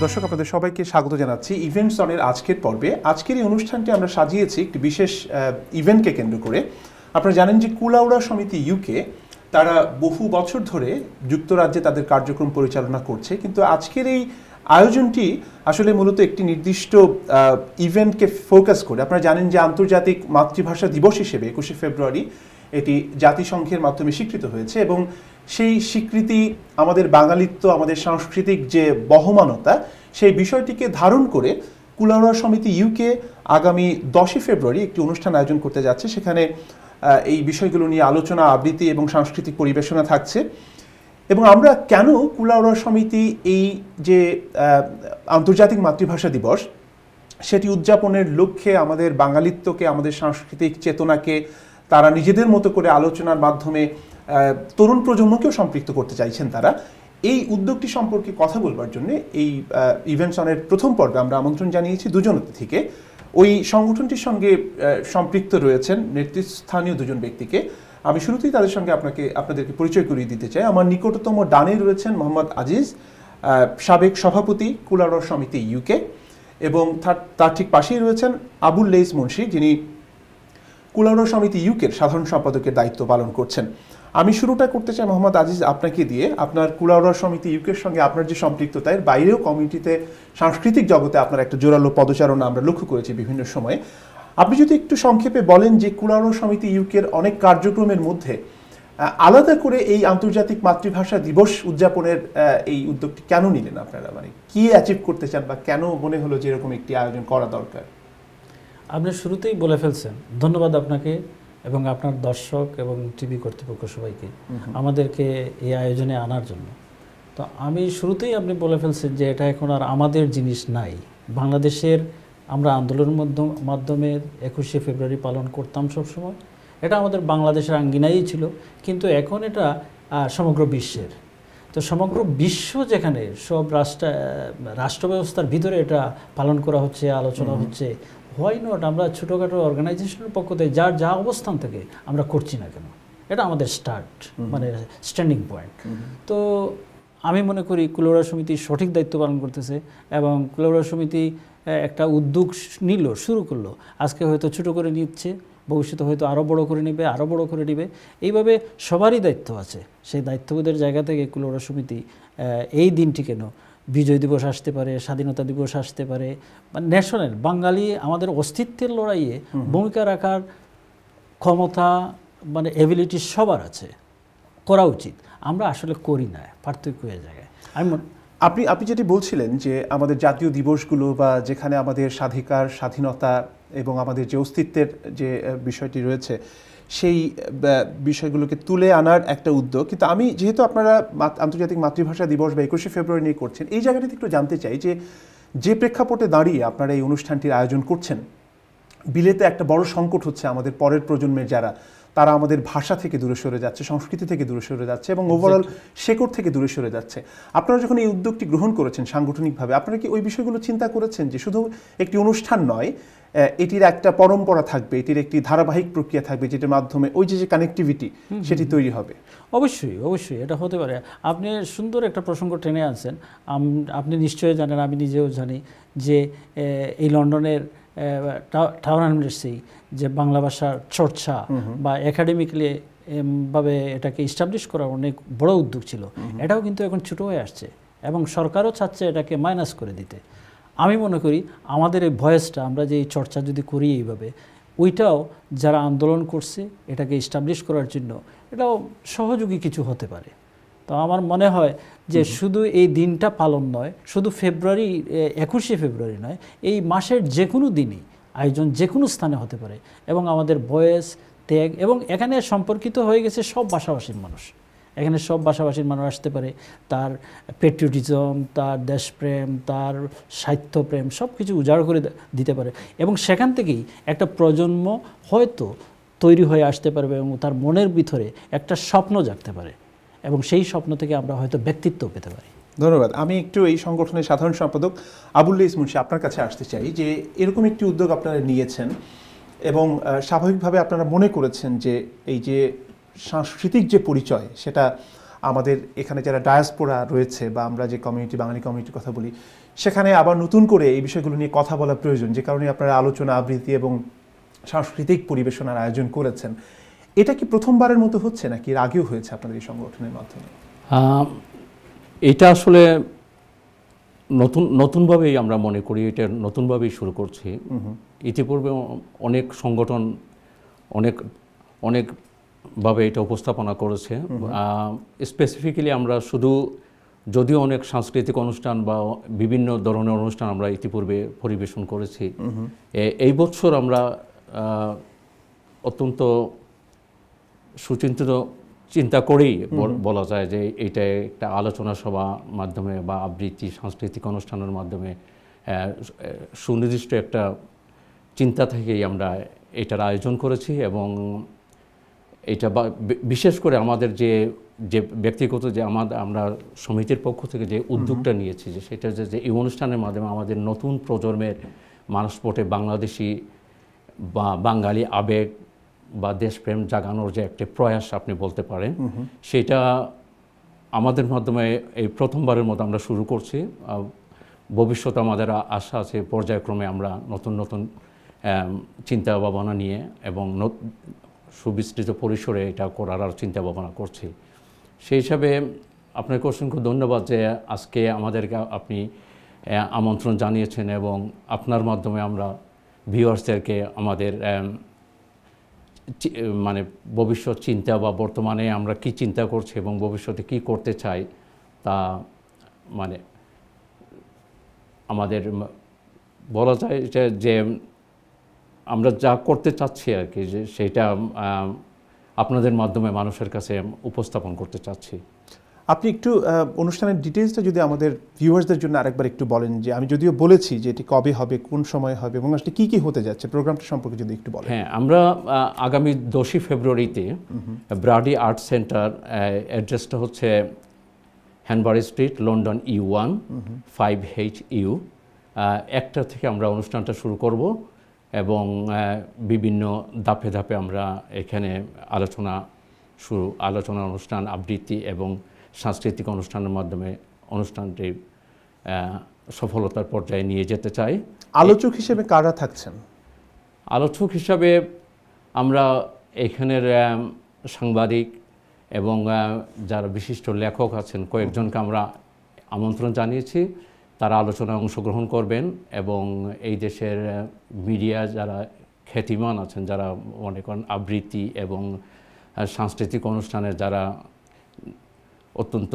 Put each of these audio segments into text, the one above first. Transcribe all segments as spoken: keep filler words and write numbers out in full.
প্রিয় দর্শক, আপনাদের সবাইকে স্বাগত জানাচ্ছি ইভেন্টস অনের আজকের পর্বে। আজকের এই অনুষ্ঠানটি আমরা সাজিয়েছি একটি বিশেষ ইভেন্টকে কেন্দ্র করে। আপনারা জানেন যে কুলাউড়া সমিতি ইউকে তারা বহু বছর ধরে যুক্তরাজ্যে তাদের কার্যক্রম পরিচালনা করছে, কিন্তু আজকের এই আয়োজনটি আসলে মূলত একটি নির্দিষ্ট ইভেন্টকে ফোকাস করে। আপনারা জানেন যে আন্তর্জাতিক মাতৃভাষা দিবস হিসেবে একুশে ফেব্রুয়ারি এটি জাতিসংঘের মাধ্যমে স্বীকৃত হয়েছে এবং সেই স্বীকৃতি আমাদের বাঙালিত্ব, আমাদের সাংস্কৃতিক যে বহমানতা, সেই বিষয়টিকে ধারণ করে কুলাউড়া সমিতি ইউকে আগামী দশই ফেব্রুয়ারি একটি অনুষ্ঠান আয়োজন করতে যাচ্ছে। সেখানে এই বিষয়গুলো নিয়ে আলোচনা, আবৃত্তি এবং সাংস্কৃতিক পরিবেশনা থাকছে। এবং আমরা কেন কুলাউড়া সমিতি এই যে আন্তর্জাতিক মাতৃভাষা দিবস সেটি উদযাপনের লক্ষ্যে আমাদের বাঙালিত্বকে, আমাদের সাংস্কৃতিক চেতনাকে তারা নিজেদের মতো করে আলোচনার মাধ্যমে তরুণ প্রজন্মকেও সম্পৃক্ত করতে চাইছেন, তারা এই উদ্যোগটি সম্পর্কে কথা বলবার জন্য এই ইভেন্টস অনের প্রথম পর্বে আমরা আমন্ত্রণ জানিয়েছি দুজন অতিথিকে। ওই সংগঠনটির সঙ্গে সম্পৃক্ত রয়েছেন নেতৃস্থানীয় দুজন ব্যক্তিকে। আমি শুরুতেই তাদের সঙ্গে আপনাকে আপনাদেরকে পরিচয় করিয়ে দিতে চাই। আমার নিকটতম ডানে রয়েছেন মোহাম্মদ আজিজ, সাবেক সভাপতি কুলাউড়া সমিতি ইউকে, এবং তার ঠিক পাশেই রয়েছেন আবুল লেইস মুন্সি, যিনি কুলাউড়া সমিতি ইউকের সাধারণ সম্পাদকের দায়িত্ব পালন করছেন। আমি শুরুটা করতে চাই মোহাম্মদ আজিজ আপনাকে দিয়ে। আপনার কুলাউড়া সমিতি ইউকের সঙ্গে আপনার যে সম্পৃক্ততা, এর বাইরেও কমিউনিটিতে, সাংস্কৃতিক জগতে আপনার একটা জোরালো পদচারণা আমরা লক্ষ্য করেছি বিভিন্ন সময়ে। আপনি যদি একটু সংক্ষেপে বলেন যে কুলাউড়া সমিতি ইউকের অনেক কার্যক্রমের মধ্যে আলাদা করে এই আন্তর্জাতিক মাতৃভাষা দিবস উদযাপনের এই উদ্যোগটি কেন নিলেন আপনারা, মানে কি অ্যাচিভ করতে চান বা কেন মনে হলো যে এরকম একটি আয়োজন করা দরকার? আপনি শুরুতেই বলে ফেলছেন। ধন্যবাদ আপনাকে এবং আপনার দর্শক এবং টিভি কর্তৃপক্ষ সবাইকে আমাদেরকে এই আয়োজনে আনার জন্য। তো আমি শুরুতেই আপনি বলে ফেলছেন যে এটা এখন আর আমাদের জিনিস নাই। বাংলাদেশের আমরা আন্দোলনের মাধ্যমে একুশে ফেব্রুয়ারি পালন করতাম সবসময়, এটা আমাদের বাংলাদেশের আঙ্গিনাই ছিল, কিন্তু এখন এটা সমগ্র বিশ্বের। তো সমগ্র বিশ্ব যেখানে সব রাষ্ট্র রাষ্ট্র ব্যবস্থার ভিতরে এটা পালন করা হচ্ছে, আলোচনা হচ্ছে, হোয়াই নট আমরা ছোটোখাটো অর্গানাইজেশনের পক্ষ থেকে যার যা অবস্থান থেকে আমরা করছি না কেন, এটা আমাদের স্টার্ট, মানে স্ট্যান্ডিং পয়েন্ট। তো আমি মনে করি কুলাউড়া সমিতি সঠিক দায়িত্ব পালন করতেছে এবং কুলাউড়া সমিতি একটা উদ্যোগ নিল, শুরু করলো। আজকে হয়তো ছোটো করে নিচ্ছে, ভবিষ্যতে হয়তো আরও বড় করে নেবে, আরও বড় করে নেবে। এইভাবে সবারই দায়িত্ব আছে। সেই দায়িত্ববোধের জায়গা থেকে কুলাউড়া সমিতি এই দিনটি কেন, বিজয় দিবস আসতে পারে, স্বাধীনতা দিবস আসতে পারে, মানে ন্যাশনাল বাঙালি আমাদের অস্তিত্বের লড়াইয়ে ভূমিকা রাখার ক্ষমতা, মানে এবিলিটি সবার আছে, করা উচিত। আমরা আসলে করি না, পার্থক্য হয়ে জায়গায়। আমি আপনি আপনি যেটি বলছিলেন যে আমাদের জাতীয় দিবসগুলো বা যেখানে আমাদের স্বাধিকার, স্বাধীনতা এবং আমাদের যে অস্তিত্বের যে বিষয়টি রয়েছে, সেই বিষয়গুলোকে তুলে আনার একটা উদ্যোগ। কিন্তু আমি যেহেতু আপনারা আন্তর্জাতিক মাতৃভাষা দিবস বা একুশে ফেব্রুয়ারি নিয়ে করছেন, এই জায়গাটিতে একটু জানতে চাই যে যে প্রেক্ষাপটে দাঁড়িয়ে আপনারা এই অনুষ্ঠানটির আয়োজন করছেন, বিলেতে একটা বড় সংকট হচ্ছে আমাদের পরের প্রজন্মের যারা, তারা আমাদের ভাষা থেকে দূরে সরে যাচ্ছে, সংস্কৃতি থেকে দূরে সরে যাচ্ছে এবং ওভারঅল শেকড় থেকে দূরে সরে যাচ্ছে। আপনারা যখন এই উদ্যোগটি গ্রহণ করেছেন সাংগঠনিকভাবে, আপনারা কি ওই বিষয়গুলো চিন্তা করেছেন যে শুধু একটি অনুষ্ঠান নয়, এটির একটা পরম্পরা থাকবে, এটির একটি ধারাবাহিক প্রক্রিয়া থাকবে, যেটার মাধ্যমে ওই যে যে কানেক্টিভিটি সেটি তৈরি হবে? অবশ্যই অবশ্যই এটা হতে পারে। আপনি সুন্দর একটা প্রসঙ্গ টেনে আনছেন। আপনি নিশ্চয়ই জানেন, আমি নিজেও জানি যে এই লন্ডনের টাউন ইউনিভার্সিটি যে বাংলা ভাষার চর্চা বা একাডেমিক্যালি ভাবে এটাকে ইস্টাবলিশ করার অনেক বড় উদ্যোগ ছিল, এটাও কিন্তু এখন ছোটো হয়ে আসছে এবং সরকারও চাচ্ছে এটাকে মাইনাস করে দিতে। আমি মনে করি আমাদের এই ভয়েসটা, আমরা যে এই চর্চা যদি করি এইভাবে, ওইটাও যারা আন্দোলন করছে এটাকে ইস্টাবলিশ করার জন্য এটাও সহযোগী কিছু হতে পারে। তো আমার মনে হয় যে শুধু এই দিনটা পালন নয়, শুধু ফেব্রুয়ারি একুশে ফেব্রুয়ারি নয়, এই মাসের যে কোনো দিনই আয়োজন যে কোনো স্থানে হতে পারে এবং আমাদের ভয়েস, ত্যাগ, এবং এখানে সম্পর্কিত হয়ে গেছে সব ভাষাভাষীর মানুষ। এখানে সব ভাষাভাষীর মানুষ আসতে পারে, তার পেট্রিয়টিজম, তার দেশপ্রেম, তার সাহিত্যপ্রেম সব কিছু উজাড় করে দিতে পারে এবং সেখান থেকেই একটা প্রজন্ম হয়তো তৈরি হয়ে আসতে পারবে এবং তার মনের ভিতরে একটা স্বপ্ন জাগতে পারে এবং সেই স্বপ্ন থেকে আমরা হয়তো ব্যক্তিত্ব পেতে পারি। ধন্যবাদ। আমি একটু এই সংগঠনের সাধারণ সম্পাদক আবুল লেইস মুন্সি আপনার কাছে আসতে চাই যে এরকম একটি উদ্যোগ আপনারা নিয়েছেন এবং স্বাভাবিকভাবে আপনারা মনে করেছেন যে এই যে সাংস্কৃতিক যে পরিচয়, সেটা আমাদের এখানে যারা ডায়াসপোরা রয়েছে বা আমরা যে কমিউনিটি, বাঙালি কমিউনিটির কথা বলি, সেখানে আবার নতুন করে এই বিষয়গুলো নিয়ে কথা বলা প্রয়োজন, যে কারণে আপনারা আলোচনা, আবৃত্তি এবং সাংস্কৃতিক পরিবেশনার আয়োজন করেছেন। এটা কি প্রথমবারের মতো হচ্ছে নাকি এর আগেও হয়েছে আপনাদের এই সংগঠনের মাধ্যমে? এটা আসলে নতুন নতুনভাবেই আমরা মনে করি, এটা নতুনভাবেই শুরু করছি। ইতিপূর্বে অনেক সংগঠন অনেক অনেকভাবে এটা উপস্থাপনা করেছে। স্পেসিফিক্যালি আমরা শুধু, যদিও অনেক সাংস্কৃতিক অনুষ্ঠান বা বিভিন্ন ধরনের অনুষ্ঠান আমরা ইতিপূর্বে পরিবেশন করেছি, এই বছর আমরা অত্যন্ত সুচিন্তিত চিন্তা করেই বলা যায় যে এইটা একটা আলোচনা সভা মাধ্যমে বা আবৃত্তি সাংস্কৃতিক অনুষ্ঠানের মাধ্যমে সুনির্দিষ্ট একটা চিন্তা থেকেই আমরা এটার আয়োজন করেছি। এবং এটা বিশেষ করে আমাদের যে যে ব্যক্তিগত যে আমাদের আমরা সমিতির পক্ষ থেকে যে উদ্যোগটা নিয়েছি, যে সেটা যে এই অনুষ্ঠানের মাধ্যমে আমাদের নতুন প্রজন্মের মানসপটে বাংলাদেশি বা বাঙালি আবেগ বা দেশপ্রেম জাগানোর যে একটা প্রয়াস আপনি বলতে পারেন, সেটা আমাদের মাধ্যমে এই প্রথমবারের মতো আমরা শুরু করছি। ভবিষ্যতে আমাদের আশা আছে পর্যায়ক্রমে আমরা নতুন নতুন চিন্তা ভাবনা নিয়ে এবং সুবিস্তৃত পরিসরে এটা করার আর চিন্তা ভাবনা করছি। সেই হিসাবে আপনাকে অসংখ্য ধন্যবাদ যে আজকে আমাদেরকে আপনি আমন্ত্রণ জানিয়েছেন এবং আপনার মাধ্যমে আমরা ভিউয়ার্সদেরকে আমাদের মানে ভবিষ্যৎ চিন্তা বা বর্তমানে আমরা কি চিন্তা করছি এবং ভবিষ্যতে কি করতে চাই তা মানে আমাদের বলা যায় যে আমরা যা করতে চাচ্ছি আর কি, যে সেটা আপনাদের মাধ্যমে মানুষের কাছে উপস্থাপন করতে চাচ্ছি। আপনি একটু অনুষ্ঠানের ডিটেইলসটা যদি আমাদের ভিউয়ার্সদের জন্য আরেকবার একটু বলেন, যে আমি যদিও বলেছি যে এটি কবে হবে, কোন সময় হবে এবং আসলে কী কী হতে যাচ্ছে, প্রোগ্রামটা সম্পর্কে যদি একটু বলেন। হ্যাঁ, আমরা আগামী দশই ফেব্রুয়ারিতে ব্রাডি আর্ট সেন্টার, অ্যাড্রেসটা হচ্ছে Hanbury street, London E one five H U, একটা থেকে আমরা অনুষ্ঠানটা শুরু করব এবং বিভিন্ন ধাপে ধাপে আমরা এখানে আলোচনা শুরু আলোচনা অনুষ্ঠান, আবৃত্তি এবং সাংস্কৃতিক অনুষ্ঠানের মাধ্যমে অনুষ্ঠানটি সফলতার পর্যায়ে নিয়ে যেতে চাই। আলোচক হিসেবে কারা থাকছেন? আলোচক হিসাবে আমরা এখানের সাংবাদিক এবং যারা বিশিষ্ট লেখক আছেন কয়েকজনকে আমরা আমন্ত্রণ জানিয়েছি। তারা আলোচনায় অংশগ্রহণ করবেন এবং এই দেশের মিডিয়া যারা খ্যাতিমান আছেন, যারা মনে করেন আবৃত্তি এবং সাংস্কৃতিক অনুষ্ঠানের যারা অত্যন্ত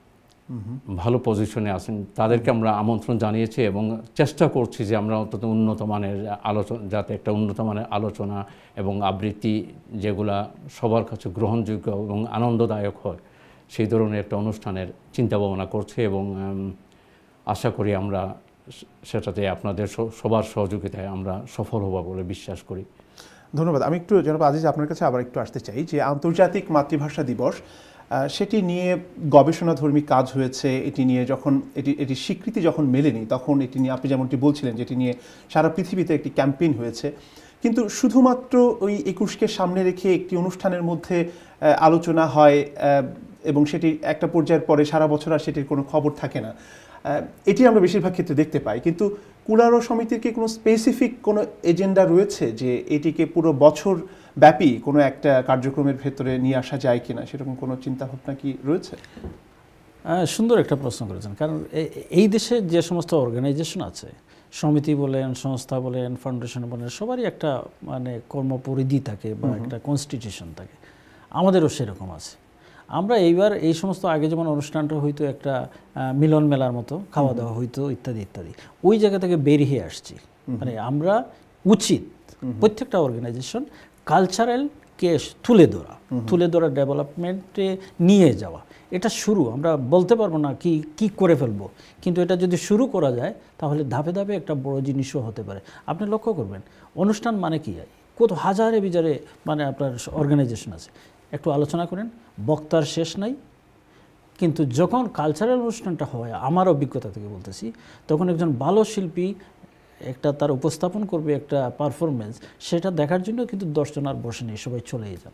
ভালো পজিশনে আছেন, তাদেরকে আমরা আমন্ত্রণ জানিয়েছি এবং চেষ্টা করছি যে আমরা অন্তত উন্নত মানের আলোচনা, যাতে একটা উন্নত মানের আলোচনা এবং আবৃত্তি যেগুলা সবার কাছে গ্রহণযোগ্য এবং আনন্দদায়ক হয়, সেই ধরনের একটা অনুষ্ঠানের চিন্তা ভাবনা করছি এবং আশা করি আমরা সেটাতে আপনাদের সবার সহযোগিতায় আমরা সফল হব বলে বিশ্বাস করি। ধন্যবাদ। আমি একটু জনাব আজিজ আপনার কাছে আবার একটু আসতে চাই, যে আন্তর্জাতিক মাতৃভাষা দিবস সেটি নিয়ে গবেষণাধর্মী কাজ হয়েছে, এটি নিয়ে যখন এটি এটি স্বীকৃতি যখন মেলেনি তখন এটি নিয়ে আপনি যেমনটি বলছিলেন যেটি নিয়ে সারা পৃথিবীতে একটি ক্যাম্পেইন হয়েছে, কিন্তু শুধুমাত্র ওই একুশকে সামনে রেখে একটি অনুষ্ঠানের মধ্যে আলোচনা হয় এবং সেটি একটা পর্যায়ের পরে সারা বছর আর সেটির কোনো খবর থাকে না, এটি আমরা বেশিরভাগ ক্ষেত্রে দেখতে পাই। কিন্তু কুলাউড়া সমিতির কি কোনো স্পেসিফিক কোনো এজেন্ডা রয়েছে যে এটিকে পুরো বছর ব্যাপী কোনো একটা কার্যক্রমের ভেতরে নিয়ে আসা যায় কিনা, সেরকম কোনো চিন্তাভাবনা কি রয়েছে? সুন্দর একটা প্রশ্ন করেছেন, কারণ এই দেশে যে সমস্ত অর্গানাইজেশন আছে, সমিতি বলেন, সংস্থা বলেন, ফাউন্ডেশন বলেন, সবারই একটা মানে কর্মপরিধি থাকে বা একটা কনস্টিটিউশন থাকে, আমাদেরও সেরকম আছে। আমরা এইবার এই সমস্ত আগে যেমন অনুষ্ঠানটা হয়তো একটা মিলন মেলার মতো খাওয়া দাওয়া হইতো ইত্যাদি ইত্যাদি, ওই জায়গা থেকে বেরিয়ে আসছি। মানে আমরা উচিত প্রত্যেকটা অর্গানাইজেশন কালচারালকে তুলে ধরা, তুলে ধরা ডেভেলপমেন্টে নিয়ে যাওয়া, এটা শুরু। আমরা বলতে পারবো না কি কি করে ফেলবো, কিন্তু এটা যদি শুরু করা যায় তাহলে ধাপে ধাপে একটা বড় জিনিসও হতে পারে। আপনি লক্ষ্য করবেন অনুষ্ঠান মানে কি, কত হাজারে বিজারে মানে আপনার অর্গানাইজেশন আছে, একটু আলোচনা করেন, বক্তার শেষ নাই। কিন্তু যখন কালচারাল অনুষ্ঠানটা হয়, আমার অভিজ্ঞতা থেকে বলতেছি, তখন একজন ভালো শিল্পী একটা তার উপস্থাপন করবে একটা পারফরমেন্স, সেটা দেখার জন্য কিন্তু দশজন আর বসে নেই, সবাই চলেই যান।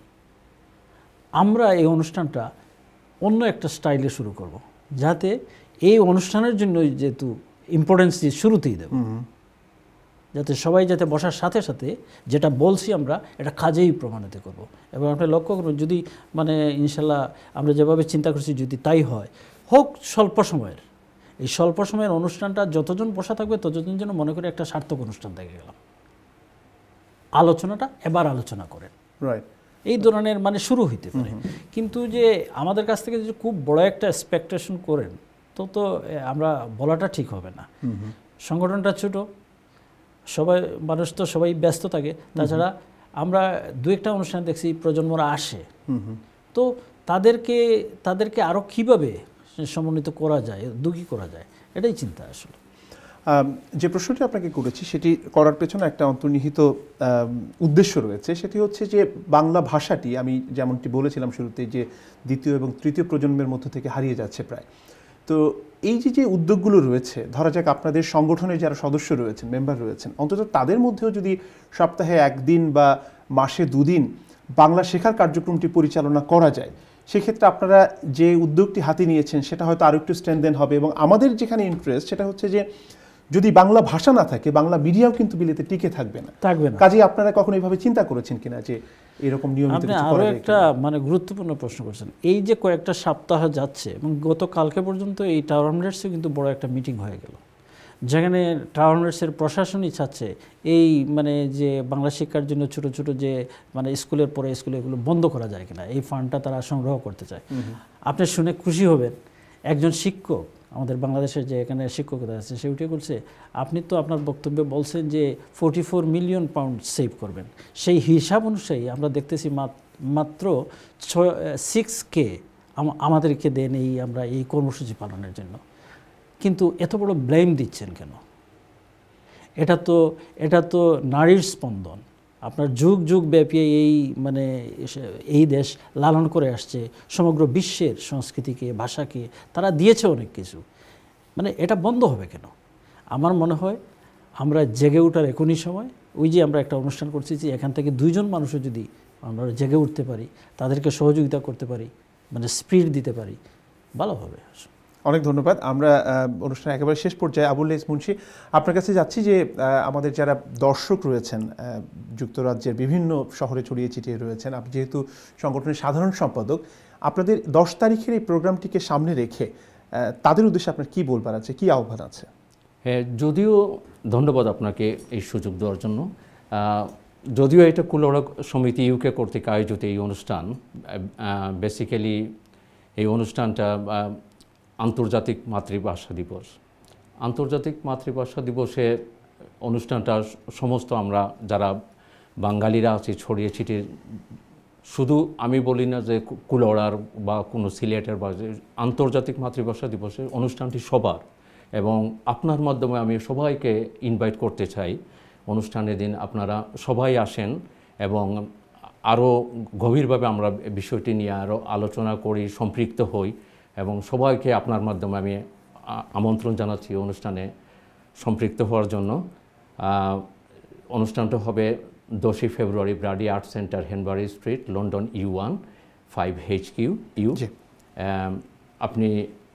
আমরা এই অনুষ্ঠানটা অন্য একটা স্টাইলে শুরু করব, যাতে এই অনুষ্ঠানের জন্য যেহেতু ইম্পর্টেন্স দিয়ে শুরুতেই দেব, যাতে সবাই যাতে বসার সাথে সাথে যেটা বলছি আমরা এটা কাজেই প্রমাণিত করব। এবং আপনি লক্ষ্য করবেন যদি মানে ইনশাল্লাহ আমরা যেভাবে চিন্তা করছি যদি তাই হয়, হোক স্বল্প সময়ের, এই স্বল্প সময়ের অনুষ্ঠানটা যতজন বসা থাকবে ততজন যেন মনে করে একটা সার্থক অনুষ্ঠান দেখে গেলাম। আলোচনাটা এবার আলোচনা করেন, রাইট, এই ধরনের মানে শুরু হইতে পারে। কিন্তু যে আমাদের কাছ থেকে যদি খুব বড় একটা এক্সপেকটেশন করেন তো তো আমরা বলাটা ঠিক হবে না। সংগঠনটা ছোট, সবাই মানুষ তো সবাই ব্যস্ত থাকে, তাছাড়া আমরা দু একটা অনুষ্ঠান দেখছি প্রজন্মরা আসে, তো তাদেরকে তাদেরকে আরও কীভাবে সমন্বিত করা যায়, দুঃখী করা যায়, এটাই চিন্তা আসলে। যে প্রশ্নটি আপনাকে করেছি সেটি করার পেছনে একটা অন্তর্নিহিত উদ্দেশ্য রয়েছে, সেটি হচ্ছে যে বাংলা ভাষাটি আমি যেমনটি বলেছিলাম শুরুতে যে দ্বিতীয় এবং তৃতীয় প্রজন্মের মধ্য থেকে হারিয়ে যাচ্ছে প্রায়। তো এই যে যে উদ্যোগগুলো রয়েছে, ধরা যাক আপনাদের সংগঠনের যারা সদস্য রয়েছেন, মেম্বার রয়েছেন, অন্তত তাদের মধ্যেও যদি সপ্তাহে একদিন বা মাসে দুদিন বাংলা শেখার কার্যক্রমটি পরিচালনা করা যায়, সেক্ষেত্রে আপনারা যে উদ্যোগটি হাতে নিয়েছেন সেটা হয়তো আরও একটু স্ট্রেনদেন হবে। এবং আমাদের যেখানে ইন্টারেস্ট সেটা হচ্ছে যে যদি বাংলা ভাষা না থাকে বাংলা মিডিয়াও কিন্তু বিলেতে টিকে থাকবে না থাকবে না কাজেই আপনারা কখনো এইভাবে চিন্তা করেছেন কিনা যে এরকম নিয়মিত কিছু করা যায়? আরও একটা মানে গুরুত্বপূর্ণ প্রশ্ন করছেন। এই যে কয়েকটা সপ্তাহ যাচ্ছে এবং গতকালকে পর্যন্ত এই টাওয়ার হ্যামলেটসে কিন্তু বড় একটা মিটিং হয়ে গেল, যেখানে টাওয়ার হ্যামলেটসের প্রশাসনই চাচ্ছে এই মানে যে বাংলা শিক্ষার জন্য ছোট ছোট যে মানে স্কুলের পরে স্কুলে এগুলো বন্ধ করা যায় কিনা, এই ফান্ডটা তারা সংগ্রহ করতে চায়। আপনি শুনে খুশি হবেন, একজন শিক্ষক আমাদের বাংলাদেশের যে এখানে শিক্ষকতা আছে সে উঠে বলছে, আপনি তো আপনার বক্তব্যে বলছেন যে forty four million pound save করবেন, সেই হিসাব অনুযায়ী আমরা দেখতেছি মাত্র ছয় সিক্স কে আমাদেরকে দেন এই আমরা এই কর্মসূচি পালনের জন্য। কিন্তু এত বড় ব্লেম দিচ্ছেন কেন? এটা তো এটা তো নারীর স্পন্দন, আপনার যুগ যুগ ব্যাপী এই মানে এই দেশ লালন করে আসছে, সমগ্র বিশ্বের সংস্কৃতিকে ভাষাকে তারা দিয়েছে অনেক কিছু, মানে এটা বন্ধ হবে কেন? আমার মনে হয় আমরা জেগে ওঠার এখনই সময়। ওই যে আমরা একটা অনুষ্ঠান করছি যে এখান থেকে দুইজন মানুষও যদি আমরা জেগে উঠতে পারি, তাদেরকে সহযোগিতা করতে পারি, মানে স্পিড দিতে পারি, ভালো হবে। অনেক ধন্যবাদ। আমরা অনুষ্ঠানের একেবারে শেষ পর্যায়ে আবুল লেস মুন্সি আপনার কাছে যাচ্ছি যে আমাদের যারা দর্শক রয়েছেন যুক্তরাজ্যের বিভিন্ন শহরে ছড়িয়ে ছিটিয়ে রয়েছেন, আপনি যেহেতু সংগঠনের সাধারণ সম্পাদক, আপনাদের দশ তারিখের এই প্রোগ্রামটিকে সামনে রেখে তাদের উদ্দেশ্যে আপনার কী বলবার আছে, কী আহ্বান আছে? হ্যাঁ, যদিও ধন্যবাদ আপনাকে এই সুযোগ দেওয়ার জন্য। যদিও এটা কুলাউড়া সমিতি ইউকে কর্তৃক আয়োজিত এই অনুষ্ঠান, বেসিক্যালি এই অনুষ্ঠানটা আন্তর্জাতিক মাতৃভাষা দিবস। আন্তর্জাতিক মাতৃভাষা দিবসে অনুষ্ঠানটা সমস্ত আমরা যারা বাঙালিরা আছি ছড়িয়ে ছিটিয়ে, শুধু আমি বলি না যে কুলাউড়ার বা কোনো সিলেটের বা আন্তর্জাতিক মাতৃভাষা দিবসের অনুষ্ঠানটি সবার, এবং আপনার মাধ্যমে আমি সবাইকে ইনভাইট করতে চাই অনুষ্ঠানের দিন আপনারা সবাই আসেন এবং আরও গভীরভাবে আমরা বিষয়টি নিয়ে আরও আলোচনা করি, সম্পৃক্ত হই, এবং সবাইকে আপনার মাধ্যমে আমি আমন্ত্রণ জানাচ্ছি অনুষ্ঠানে সম্পৃক্ত হওয়ার জন্য। অনুষ্ঠানটা হবে দশই February Brady art centre, Hanbury street, London U one five H Q U. আপনি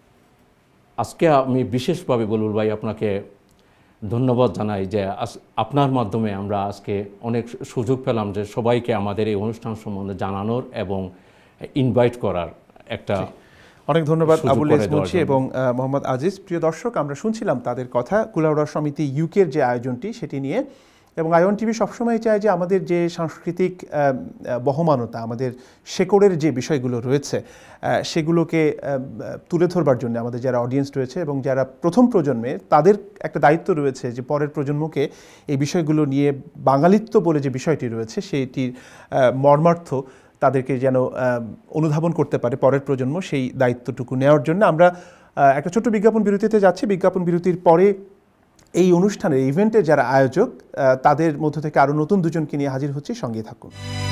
আজকে আমি বিশেষভাবে বলুন ভাই আপনাকে ধন্যবাদ জানাই যে আপনার মাধ্যমে আমরা আজকে অনেক সুযোগ পেলাম যে সবাইকে আমাদের এই অনুষ্ঠান সম্বন্ধে জানানোর এবং ইনভাইট করার একটা। অনেক ধন্যবাদ আবুল লেস মুন্সি এবং মোহাম্মদ আজিজ। প্রিয় দর্শক, আমরা শুনছিলাম তাদের কথা কুলাউড়া সমিতি ইউকের যে আয়োজনটি সেটি নিয়ে, এবং আইওন টিভি সবসময় চায় যে আমাদের যে সাংস্কৃতিক বহমানতা, আমাদের শেকড়ের যে বিষয়গুলো রয়েছে সেগুলোকে তুলে ধরবার জন্য আমাদের যারা অডিয়েন্স রয়েছে এবং যারা প্রথম প্রজন্মে, তাদের একটা দায়িত্ব রয়েছে যে পরের প্রজন্মকে এই বিষয়গুলো নিয়ে বাঙালিত্ব বলে যে বিষয়টি রয়েছে সেটির মর্মার্থ তাদেরকে যেন অনুধাবন করতে পারে পরের প্রজন্ম, সেই দায়িত্বটুকু নেওয়ার জন্য আমরা একটা ছোট্ট বিজ্ঞাপন বিরতিতে যাচ্ছি। বিজ্ঞাপন বিরতির পরে এই অনুষ্ঠানের ইভেন্টের যারা আয়োজক তাদের মধ্য থেকে আরও নতুন দুজনকে নিয়ে হাজির হচ্ছি, সঙ্গে থাকুন।